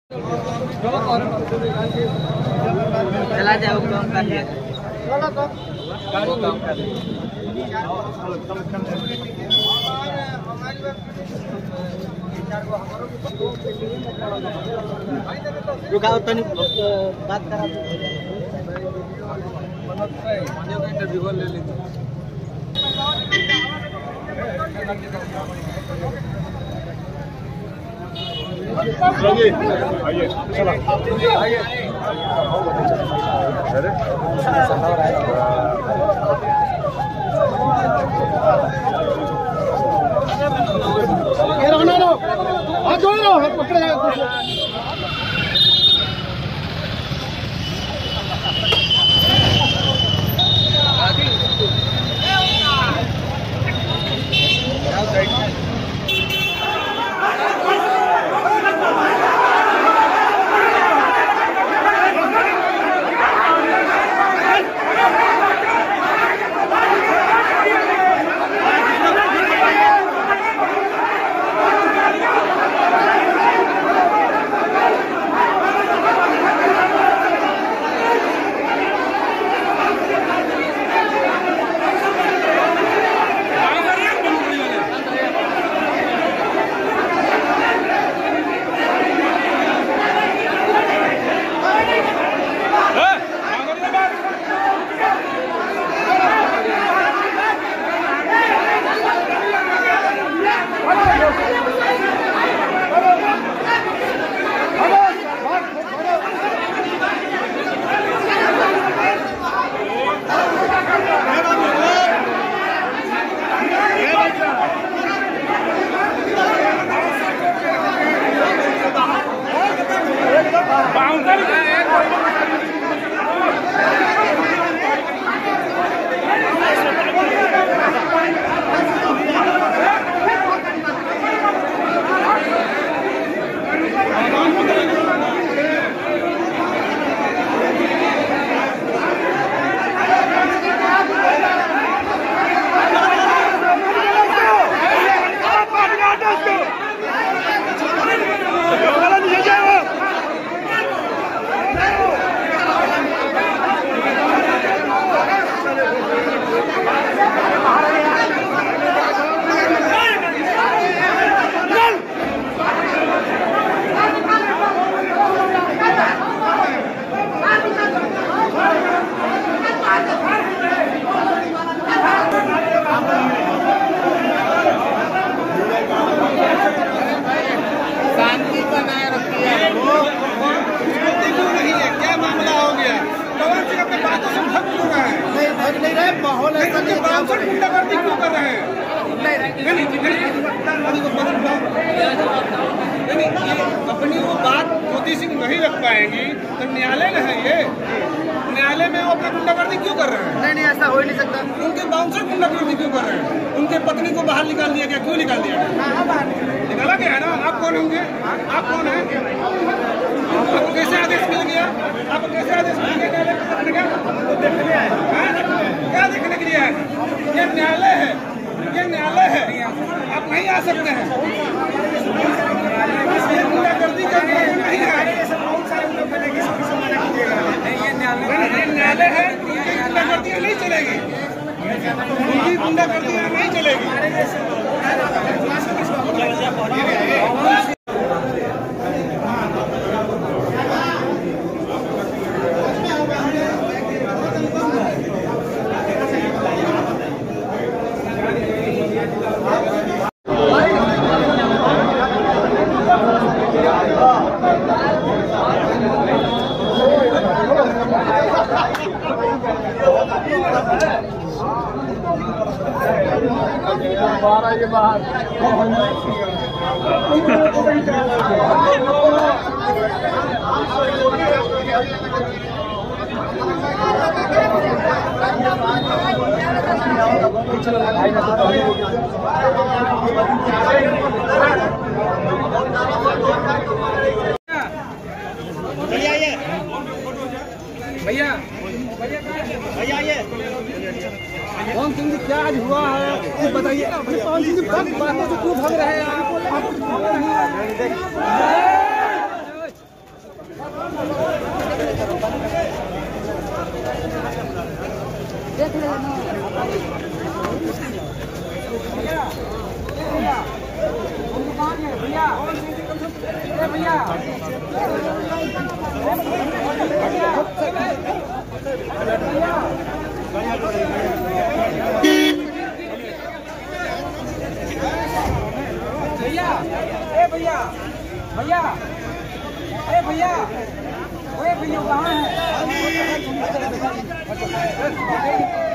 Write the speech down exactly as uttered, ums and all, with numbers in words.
चला जाओ काम कर लिया काम कर रुकाओ तो नहीं बात करा इंटरव्यू ले ली आइए आइए चला आइए ये रहना लो हाथ जोड़ लो हाथ पकड़े माहौल ऐसा गुंडागर्दी क्यों कर रहे हैं? अपनी वो बात मोदी सिंह नहीं रख पाएंगी तो न्यायालय न है ये, न्यायालय में वो अपनी गुंडागर्दी क्यों कर रहे हैं? नहीं नहीं ऐसा हो ही नहीं सकता। उनके बाउंसर गुंडागर्दी क्यों कर रहे हैं? उनके पत्नी को बाहर निकाल दिया गया, क्यों निकाल दिया गया? निकाला गया है ना। आप कौन होंगे? आप कौन है? आपको कैसे आदेश मिल गया? आपको कैसे आदेश मिल गया? क्या देखने के लिए है? ये न्यायालय है, ये न्यायालय है, आप नहीं आ सकते हैं। ये गुंडागर्दी का नहीं है, ये न्यायालय है। गुंडागर्दी नहीं चलेगी, उनकी गुंडागर्दी नहीं चलेगी। बाहर ये बाहर भैया भैया ये पवन सिंह जी क्या आज हुआ है बताइए। अपने पवन सिंह जी बातों से क्यों भाग रहे हैं आप? देख ले भैया भैया भैया ए भैया भैया ए भैया ओए भैया कहाँ है?